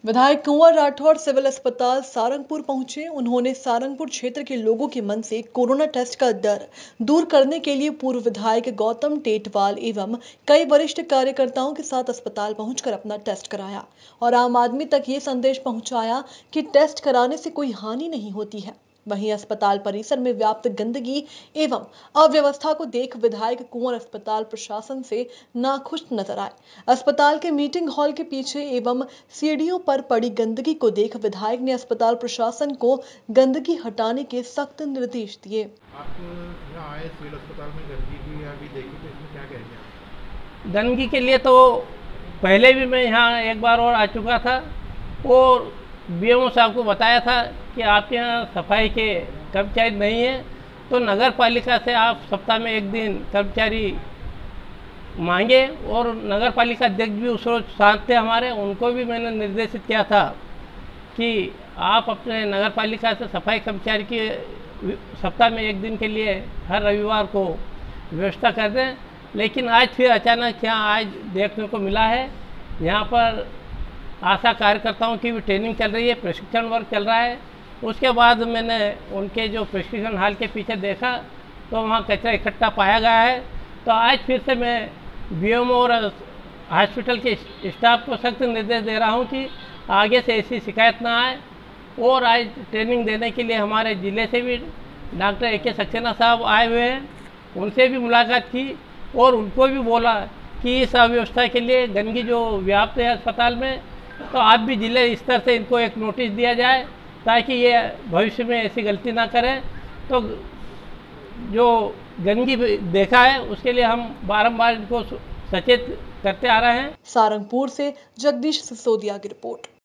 विधायक कुंवर राठौर सिविल अस्पताल सारंगपुर पहुंचे। उन्होंने सारंगपुर क्षेत्र के लोगों के मन से कोरोना टेस्ट का डर दूर करने के लिए पूर्व विधायक गौतम टेटवाल एवं कई वरिष्ठ कार्यकर्ताओं के साथ अस्पताल पहुंचकर अपना टेस्ट कराया और आम आदमी तक ये संदेश पहुंचाया कि टेस्ट कराने से कोई हानि नहीं होती है। वहीं अस्पताल परिसर में व्याप्त गंदगी एवं अव्यवस्था को देख विधायक कुंवर अस्पताल प्रशासन से नाखुश नजर आए। अस्पताल के मीटिंग हॉल के पीछे एवं सीढ़ियों पर पड़ी गंदगी को देख विधायक ने अस्पताल प्रशासन को गंदगी हटाने के सख्त निर्देश दिए। आप यहाँ आए सिविल अस्पताल में गंदगी अभी देखी तो इसमें क्या कहेंगे? गंदगी के लिए तो पहले भी मैं यहाँ एक बार और आ चुका था और बीएमओ साहब को बताया था कि आपके यहाँ सफाई के कर्मचारी नहीं है तो नगर पालिका से आप सप्ताह में एक दिन कर्मचारी मांगे। और नगर पालिका अध्यक्ष भी उस रोज साथ थे हमारे, उनको भी मैंने निर्देशित किया था कि आप अपने नगर पालिका से सफाई कर्मचारी की सप्ताह में एक दिन के लिए हर रविवार को व्यवस्था कर दें। लेकिन आज फिर अचानक यहाँ आज देखने को मिला है, यहाँ पर आशा कार्यकर्ताओं की भी ट्रेनिंग चल रही है, प्रशिक्षण वर्ग चल रहा है। उसके बाद मैंने उनके जो प्रशिक्षण हाल के पीछे देखा तो वहाँ कचरा इकट्ठा पाया गया है। तो आज फिर से मैं बीएमओ और हॉस्पिटल के स्टाफ को सख्त निर्देश दे रहा हूँ कि आगे से ऐसी शिकायत ना आए। और आज ट्रेनिंग देने के लिए हमारे ज़िले से भी डॉक्टर ए के सक्सेना साहब आए हुए हैं, उनसे भी मुलाकात की और उनको भी बोला कि इस अव्यवस्था के लिए गंदगी जो व्याप्त है अस्पताल में, तो आप भी जिले स्तर से इनको एक नोटिस दिया जाए ताकि ये भविष्य में ऐसी गलती ना करें। तो जो गंदगी देखा है उसके लिए हम बारंबार इनको सचेत करते आ रहे हैं। सारंगपुर से जगदीश सिसोदिया की रिपोर्ट।